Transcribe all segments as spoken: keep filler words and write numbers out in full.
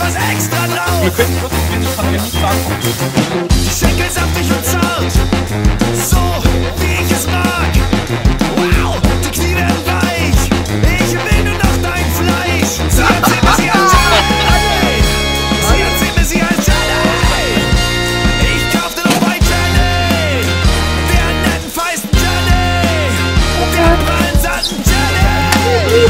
was extra drauf. Wir können wirklich wenig von mir nicht sagen. Die Schenkel saftig und zart, so wie ich es mag. Wow, die Knie werden weich, ich will nur noch dein Fleisch. Sie erzählt mir, sie als Jelly. Sie erzählt mir, sie als Jelly. Ich kaufte noch bei Jelly, der netten feisten Jelly, der prallen satten Jelly.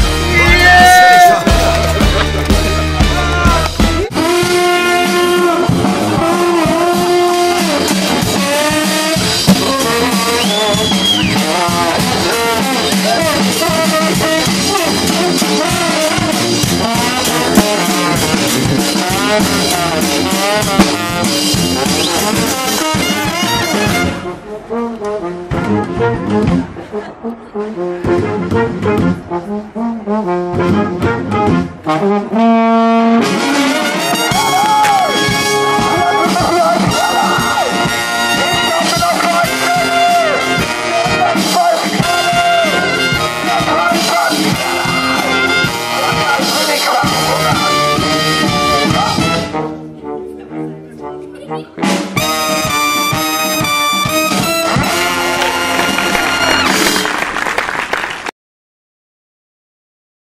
Thank you.